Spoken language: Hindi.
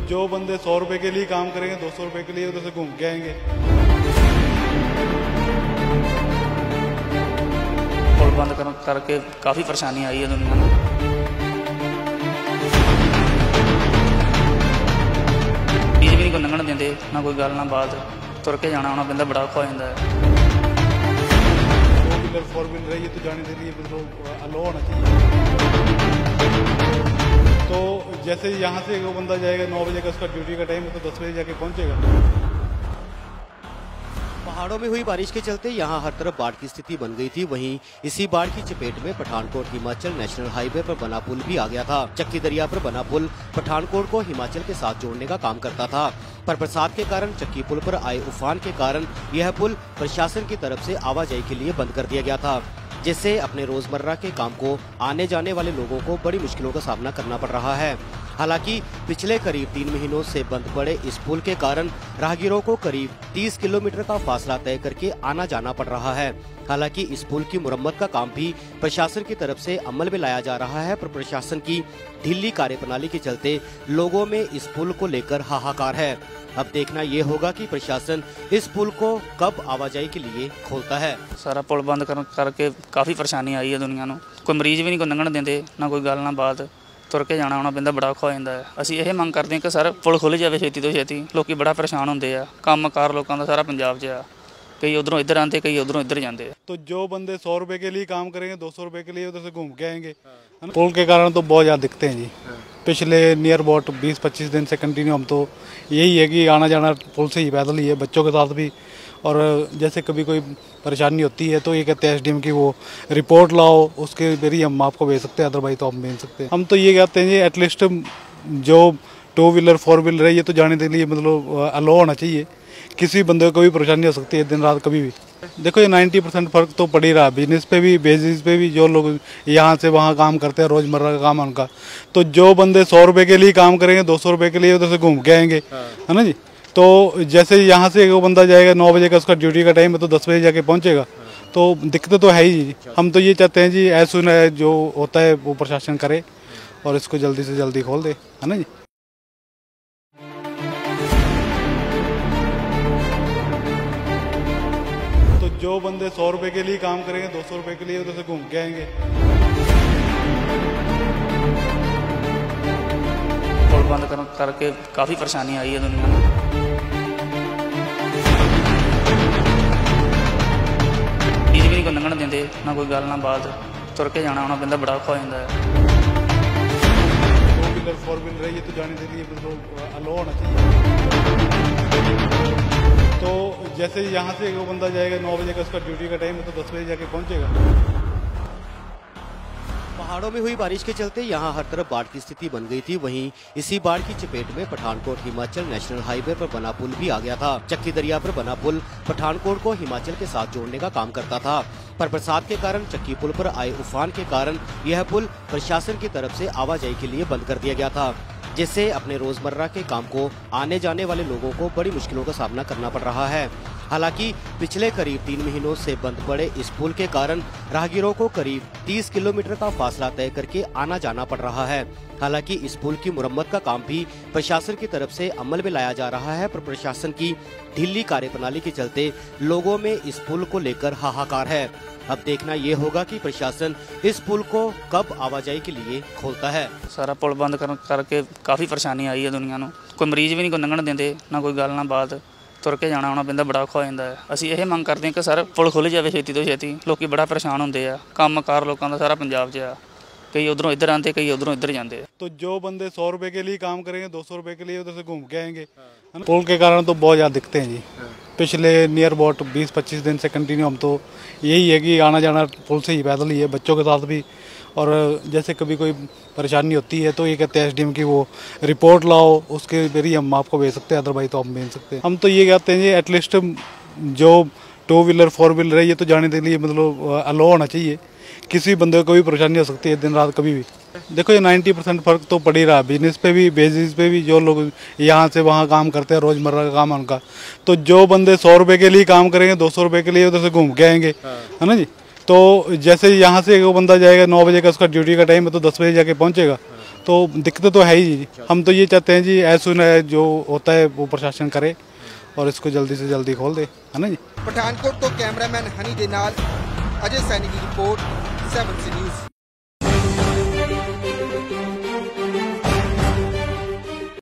जो बंदे 100 रुपए के लिए काम करेंगे, 200 रुपए के लिए उधर से घूम के आएंगे। पुल बंद करके काफ़ी परेशानी आई है दुनिया में। बीच भी नहीं कोई लंघण देंगे, ना कोई गल ना बात, तुर के जाना आना पैंदा, बड़ा औखा हो जाता है। 2 व्हीलर 4 व्हीलर है, ये तो जाने के लिए मतलब अलो होना चाहिए। तो जैसे यहाँ से वो बंदा जाएगा 9 बजे का, उसका ड्यूटी का टाइम है, तो 10 बजे जाके पहुँचेगा। पहाड़ों में हुई बारिश के चलते यहां हर तरफ बाढ़ की स्थिति बन गई थी। वहीं इसी बाढ़ की चपेट में पठानकोट हिमाचल नेशनल हाईवे पर बना पुल भी आ गया था। चक्की दरिया पर बना पुल पठानकोट को हिमाचल के साथ जोड़ने का काम करता था, पर बरसात के कारण चक्की पुल पर आए उफान के कारण यह पुल प्रशासन की तरफ से आवाजाही के लिए बंद कर दिया गया था, जिससे अपने रोजमर्रा के काम को आने जाने वाले लोगों को बड़ी मुश्किलों का सामना करना पड़ रहा है। हालांकि पिछले करीब 3 महीनों से बंद पड़े इस पुल के कारण राहगीरों को करीब 30 किलोमीटर का फासला तय करके आना जाना पड़ रहा है। हालांकि इस पुल की मुरम्मत का काम भी प्रशासन की तरफ से अमल में लाया जा रहा है, पर प्रशासन की ढीली कार्यप्रणाली के चलते लोगों में इस पुल को लेकर हाहाकार है। अब देखना ये होगा कि प्रशासन इस पुल को कब आवाजाही के लिए खोलता है। सारा पुल बंद करके काफ़ी परेशानी आई है दुनिया में। कोई मरीज भी नहीं कोई लंघण देंगे, ना कोई गल ना बात, तुर के जाना आना पैंदा, बड़ा औखा हो जाता है। ਅਸੀਂ ਇਹ ਮੰਗ ਕਰਦੇ ਹਾਂ ਕਿ ਸਰ ਪੁਲ ਖੁੱਲ੍ਹ ਜਾਵੇ ਛੇਤੀ ਤੋਂ ਛੇਤੀ। ਲੋਕੀ ਬੜਾ ਪਰੇਸ਼ਾਨ ਹੁੰਦੇ ਆ, ਕੰਮਕਾਰ ਲੋਕਾਂ ਦਾ ਸਾਰਾ ਪੰਜਾਬ 'ਚ ਆ, कई उधरों इधर आते, कई उधरों इधर जाते हैं। तो जो बंदे 100 रुपए के लिए काम करेंगे, 200 रुपए के लिए उधर से घूम के आएंगे। पुल के कारण तो बहुत ज़्यादा दिक्कतें हैं जी। पिछले नियर अबाउट 20-25 दिन से कंटिन्यू हम तो यही है कि आना जाना पुल से ही पैदल ही है, बच्चों के साथ भी। और जैसे कभी कोई परेशानी होती है तो ये कहते हैं एसडीएम की वो रिपोर्ट लाओ, उसके जरिए हम आपको भेज सकते हैं, अदरवाइज तो हम भेज सकते हैं। हम तो ये कहते हैं जी एटलीस्ट जो 2 व्हीलर 4 व्हीलर है, ये तो जाने के लिए मतलब अलो होना चाहिए। किसी बंदे को भी परेशानी हो सकती है दिन रात कभी भी। देखो ये 90% फ़र्क तो पड़ ही रहा है, बिजनेस पे भी, बेसिस पे भी। जो लोग यहाँ से वहाँ काम करते हैं, रोज़मर्रा का काम है उनका। तो जो बंदे 100 रुपए के लिए काम करेंगे, 200 रुपए के लिए उधर से घूम के आएंगे, है ना जी। तो जैसे यहाँ से वो बंदा जाएगा 9 बजे का, उसका ड्यूटी का टाइम है, तो 10 बजे जाके पहुँचेगा। तो दिक्कत तो है ही जी। हम तो ये चाहते हैं जी एज सुन एज जो होता है वो प्रशासन करे और इसको जल्दी से जल्दी खोल दे, है ना जी। तो जो बंदे 100 रुपए के लिए काम करेंगे, 200 रुपए के लिए उधर से घूम के आएंगे। पुल बंद करके काफ़ी परेशानी आई है दुनिया में। बीच भी नहीं कोई लंघण देंगे, ना कोई गल ना बात, तुर के जाना आना पैंदा, बड़ा औखा हो जाता है। 2 व्हीलर 4 व्हीलर है, ये तो जाने के लिए मतलब अलो होना चाहिए। तो जैसे यहाँ से वो बंदा जाएगा 9 बजे का, उसका ड्यूटी का टाइम है, तो 10 बजे जाके पहुँचेगा। पहाड़ों में हुई बारिश के चलते यहां हर तरफ बाढ़ की स्थिति बन गई थी। वहीं इसी बाढ़ की चपेट में पठानकोट हिमाचल नेशनल हाईवे पर बना पुल भी आ गया था। चक्की दरिया पर बना पुल पठानकोट को हिमाचल के साथ जोड़ने का काम करता था, पर बरसात के कारण चक्की पुल पर आए उफान के कारण यह पुल प्रशासन की तरफ से आवाजाही के लिए बंद कर दिया गया था, जिससे अपने रोजमर्रा के काम को आने जाने वाले लोगों को बड़ी मुश्किलों का सामना करना पड़ रहा है। हालांकि पिछले करीब 3 महीनों से बंद पड़े इस पुल के कारण राहगीरों को करीब 30 किलोमीटर का फासला तय करके आना जाना पड़ रहा है। हालांकि इस पुल की मुरम्मत का काम भी प्रशासन की तरफ से अमल में लाया जा रहा है, पर प्रशासन की ढीली कार्यप्रणाली के चलते लोगों में इस पुल को लेकर हाहाकार है। अब देखना ये होगा कि प्रशासन इस पुल को कब आवाजाही के लिए खोलता है। सारा पुल बंद करके काफ़ी परेशानी आई है दुनिया में। कोई मरीज भी नहीं कोई लंघण देंगे, ना कोई गल ना बात, तुर के जाना आना पैंदा, बड़ा औखा हो जाता है। ਅਸੀਂ ਇਹ ਮੰਗ ਕਰਦੇ ਹਾਂ ਕਿ ਸਰ ਪੁਲ ਖੁੱਲ੍ਹ ਜਾਵੇ ਛੇਤੀ ਤੋਂ ਛੇਤੀ। ਲੋਕੀ ਬੜਾ ਪਰੇਸ਼ਾਨ ਹੁੰਦੇ ਆ, ਕੰਮਕਾਰ ਲੋਕਾਂ ਦਾ ਸਾਰਾ ਪੰਜਾਬ 'ਚ ਆ, कई उधरों इधर आते, कई उधरों इधर जाते हैं। तो जो बंदे 100 रुपए के लिए काम करेंगे, 200 रुपए के लिए उधर से घूम के आएंगे। पुल के कारण तो बहुत ज़्यादा दिक्कतें हैं जी। पिछले नियर अबाउट 20-25 दिन से कंटिन्यू हम तो यही है कि आना जाना पुल से ही पैदल ही है, बच्चों के साथ भी। और जैसे कभी कोई परेशानी होती है तो ये कहते हैं एसडीएम की वो रिपोर्ट लाओ, उसके जरिए हम आपको भेज सकते हैं, अदरवाइज तो हम भेज सकते हैं। हम तो ये कहते हैं जी एटलीस्ट जो 2 व्हीलर 4 व्हीलर है, ये तो जाने के लिए मतलब अलो होना चाहिए। किसी बंदे को भी परेशानी हो सकती है दिन रात कभी भी। देखो ये 90% फ़र्क तो पड़ ही रहा है, बिजनेस पे भी, बेसिस पे भी। जो लोग यहाँ से वहाँ काम करते हैं, रोज़मर्रा का काम है उनका। तो जो बंदे 100 रुपए के लिए काम करेंगे, 200 रुपए के लिए उधर से घूम के आएंगे, है ना जी। तो जैसे यहाँ से वो बंदा जाएगा 9 बजे का, उसका ड्यूटी का टाइम है, तो 10 बजे जाके पहुँचेगा। तो दिक्कत तो है ही जी। हम तो ये चाहते हैं जी एज सुन जो होता है वो प्रशासन करे और इसको जल्दी से जल्दी खोल दे, है ना जी। ਪਠਾਨਕੋਟ ਤੋਂ ਕੈਮਰਾਮੈਨ ਹਨੀ ਦੇ ਨਾਲ ਅਜੇ ਸੈਣੀ ਦੀ ਰਿਪੋਰਟ 7 ਨਿਊਜ਼।